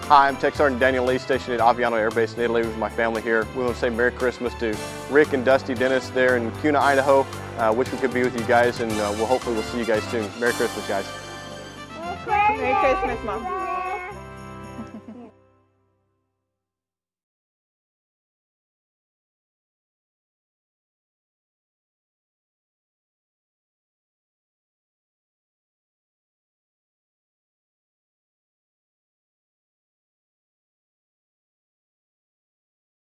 Hi, I'm Tech Sergeant Daniel Lee, stationed at Aviano Air Base in Italy with my family here. We want to say Merry Christmas to Rick and Dusty Dennis there in Kuna, Idaho. Wish we could be with you guys, and hopefully we'll see you guys soon. Merry Christmas, guys. Merry Christmas, Mom.